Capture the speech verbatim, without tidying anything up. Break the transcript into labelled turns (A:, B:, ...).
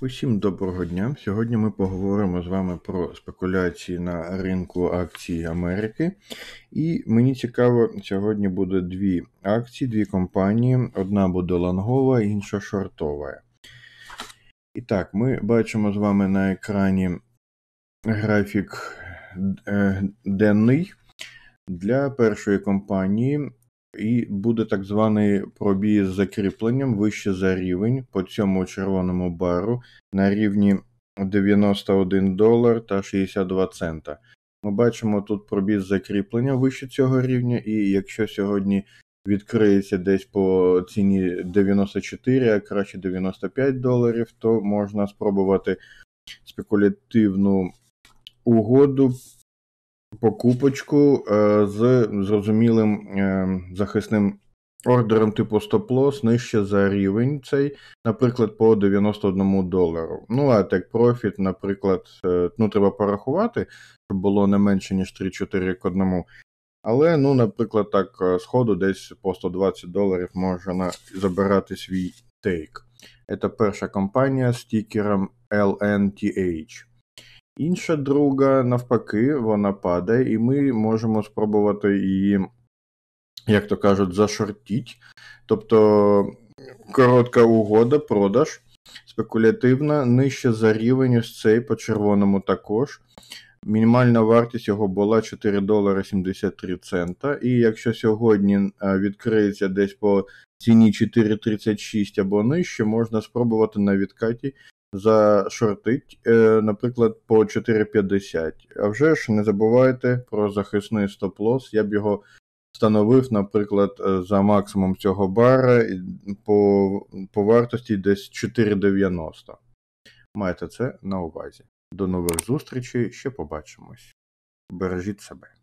A: Усім доброго дня! Сьогодні ми поговоримо з вами про спекуляції на ринку акцій Америки. І мені цікаво, сьогодні буде дві акції, дві компанії. Одна буде лонгова, інша шортова. І так, ми бачимо з вами на екрані графік денний для першої компанії. І буде так званий пробій з закріпленням вище за рівень по цьому червоному бару на рівні дев'яносто один долар та шістдесят два цента. Ми бачимо тут пробій з закріплення вище цього рівня, і якщо сьогодні відкриється десь по ціні дев'яносто чотири, а краще дев'яносто п'ять доларів, то можна спробувати спекулятивну угоду, покупочку е, з зрозумілим е, захисним ордером типу стоп-лосс нижче за рівень цей, наприклад, по дев'яносто один долару. Ну, а take profit, наприклад, е, ну, треба порахувати, щоб було не менше, ніж три-чотири к одному. Але, ну, наприклад, так, з ходу десь по сто двадцять доларів можна забирати свій тейк. Це перша компанія з тікером ел ен ті ейч. Інша друга, навпаки, вона падає, і ми можемо спробувати її, як то кажуть, зашортіть. Тобто коротка угода, продаж, спекулятивна, нижче за рівень, ось цей по червоному також. Мінімальна вартість його була чотири долари сімдесят три цента. І якщо сьогодні відкриється десь по ціні чотири тридцять шість або нижче, можна спробувати на відкаті зашортить, наприклад, по чотири п'ятдесят. А вже ж не забувайте про захисний стоп-лосс. Я б його встановив, наприклад, за максимум цього бара по, по вартості десь чотири дев'яносто. Майте це на увазі. До нових зустрічей, ще побачимось. Бережіть себе.